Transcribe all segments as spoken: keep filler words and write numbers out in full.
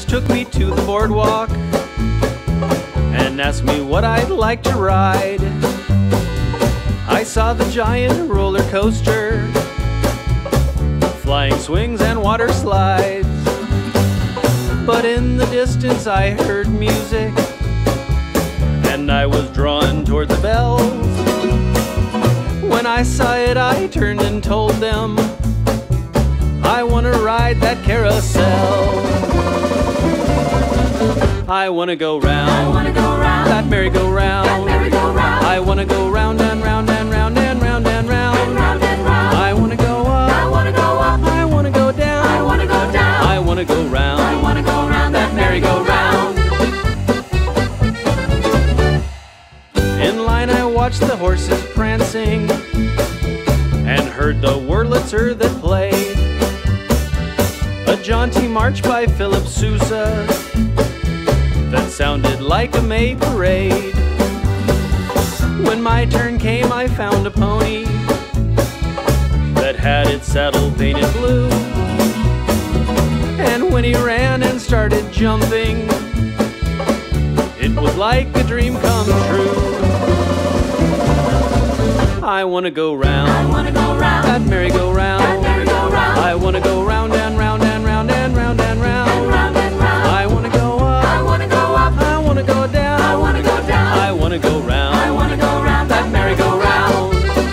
once took me to the boardwalk and asked me what I'd like to ride. I saw the giant roller coaster, flying swings and water slides. But in the distance I heard music, and I was drawn toward the bells. When I saw it, I turned and told them, I want to ride that carousel. I want to go round, I want to go round that merry-go-round. that merry-go-round. I want to go round and round and round and round and round. And round and round. I want to go up, I want to go up. I want to go down, I want to go down. I want to go round, I want to go round that merry-go-round. In line I watched the horses prancing and heard the Wurlitzer that played, a jaunty march by Philip Sousa that sounded like a May parade. When my turn came, I found a pony that had its saddle painted blue, and when he ran and started jumping, it was like a dream come true. I want to go round, I want to go round that merry-go-round. that merry-go-round. I want to go round and round and round and round and round. And round and round. I want to go up, I want to go up. I want to go down, I want to go down. I want to go round, I want to go round that merry-go-round.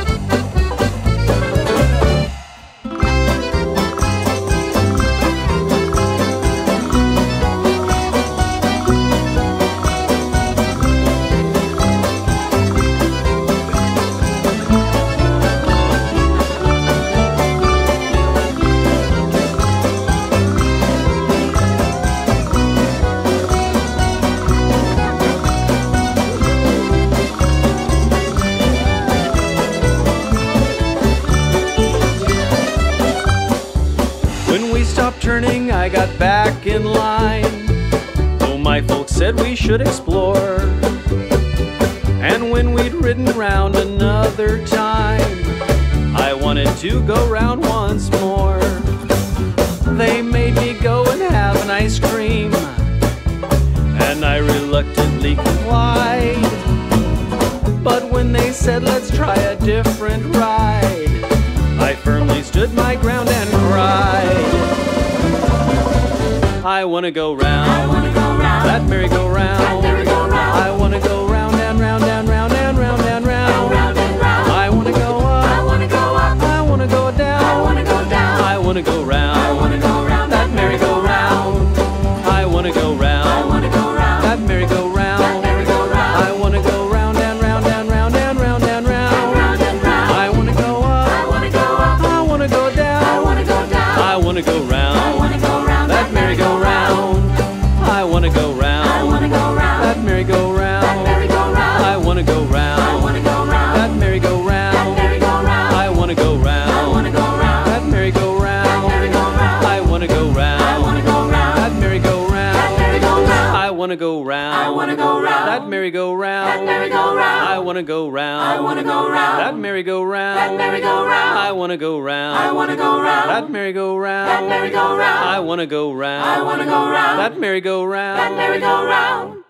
Stopped turning, I got back in line. Oh, my folks said we should explore. And when we'd ridden round another time, I wanted to go round once more. They made me go and have an ice cream, and I reluctantly complied. But when they said let's try a different ride, I firmly stood my ground and cried. I want to go round, I want to go round that merry-go-round. that merry-go-round. I want to go round and round and round and round and round. And round and round. I want to go up, I want to go up. I want to go down, I want to go down. I want to go round, I want to go round that merry-go-round. I want to go round, I want to go round that merry-go-round. that merry-go-round. I want to go round and round and round and round and round. And round and round. I want to go up, I want to go up. I want to go down, I want to go down. I want to go round, I want to go round that merry-go-round. I want to go round, I want to go round that merry-go-round. that merry-go-round. I want to go round, I want to go round that merry-go-round. that merry-go-round. I want to go round, I want to go round that merry-go-round. merry-go-round. I want to go round, I want to go round that merry-go-round. that merry-go-round. I want to go round, I want to go round that merry-go-round. that merry-go-round. I want to go round, I want to go round that merry-go-round. that merry-go-round. I want to go round, I want to go round that merry-go-round. that merry-go-round. I want to go round, I want to go round that merry-go-round. that merry-go-round.